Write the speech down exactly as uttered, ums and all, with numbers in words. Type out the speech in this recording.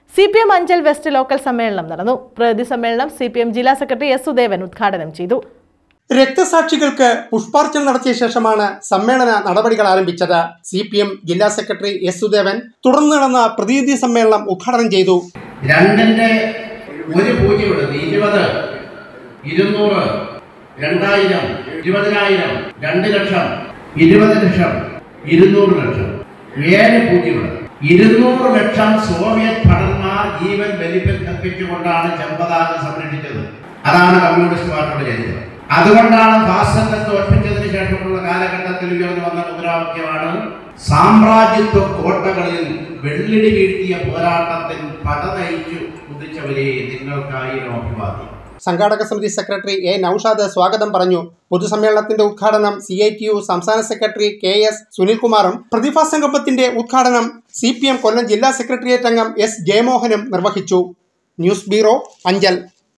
C P M Anchal west local സമ്മേളനം നടന്നു. പ്രതിനിധി സമ്മേളനം സി പി എം ജില്ലാ സെക്രട്ടറി എസ് സുദേവൻ ഉദ്ഘാടനം ചെയ്തു. രക്തസാക്ഷികൾക്ക് പുഷ്പാർച്ചന നടത്തിയ ശേഷമാണ് സമ്മേളന നടപടികൾ ആരംഭിച്ചത്. സി പി എം ജില്ലാ സെക്രട്ടറി എസ് സുദേവൻ തുടർന്ന് നടന്ന പ്രതിനിധി സമ്മേളനം ഉദ്ഘാടനം ചെയ്തു. രണ്ടിന്റെ ഒരു പൂജ്യം ഇരുപത് ഇരുന്നൂറ് രണ്ടായിരം ഇരുപതിനായിരം രണ്ട് ലക്ഷം ഇരുപത് ലക്ഷം ഇരുന്നൂറ് ലക്ഷം ഏഴ് പൂജ്യം ഇരുന്നൂറ് ലക്ഷം സോവിയറ്റ് ഭടന്മാർ ജീവൻ ബലിപ്പിൽ കൽപ്പിച്ചുകൊണ്ടാണ് ചെമ്പതാക സംരക്ഷിച്ചത്. അതാണ് കമ്മ്യൂണിസ്റ്റ് പാർട്ടിയുടെ ചരിത്രം. അതുകൊണ്ടാണ് ഫാസിസത്തെ തോൽപ്പിച്ചതിന് ശേഷമുള്ള കാലഘട്ടത്തിൽ ഉയർന്നു വന്ന മുദ്രാവാക്യമാണ് സാമ്രാജ്യത്വ കോട്ടകളിൽ വെള്ളിടി വീഴ്ത്തിയ പോരാട്ടത്തിൽ പട നയിച്ചു കുതിച്ചവരെ നിങ്ങൾക്കായിരുന്നു അഭിവാദ്യം. സംഘാടക സമിതി സെക്രട്ടറി എ നൌഷാദ് സ്വാഗതം പറഞ്ഞു. പൊതുസമ്മേളനത്തിന്റെ ഉദ്ഘാടനം സി ഐ ടി യു സംസ്ഥാന സെക്രട്ടറി കെ എസ് സുനിൽകുമാറും പ്രതിഭാസംഗമത്തിന്റെ ഉദ്ഘാടനം സി പി എം കൊല്ലം ജില്ലാ സെക്രട്ടേറിയറ്റ് അംഗം എസ് ജയമോഹനും നിർവഹിച്ചു. News bureau, Anchal.